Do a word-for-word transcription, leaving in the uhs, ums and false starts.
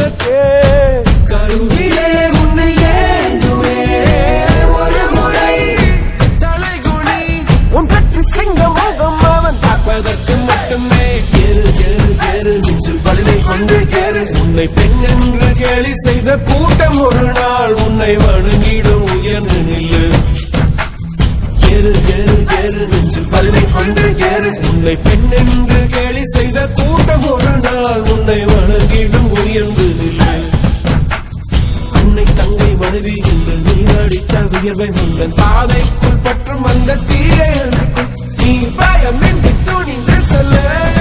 உனக்கே கருவிலே உன்னை ஏந்துவே ஒரு முறை தலைகுனி உன் வெற்றி சிங்க முகம் அவன் பார்ப்பதற்கு மட்டுமே ஏறு ஏறு ஏறு நெஞ்சில் வலிமை கொண்டு ஏறு உன்னை பெண் என்று கேலி செய்த கூட்டம் ஒரு நாள் உன்னை வணங்கிடும் உயர்ந்து நில்லு ஏறு ஏறு ஏறு நெஞ்சில் வலிமை கொண்டு ஏறு உன்னை பெண் என்று கேலி செய்த கூட்டம் ஒரு நாள் உன்னை வணங்கிடும் உயர்ந்து நில்லு அன்னை தங்கை மனைவி என்று நீ அடித்த வியர்வை உங்கள் பாதைக்குள் பற்றும் அந்த தீயை நீ பயமின்றி துணிந்து சொல்ல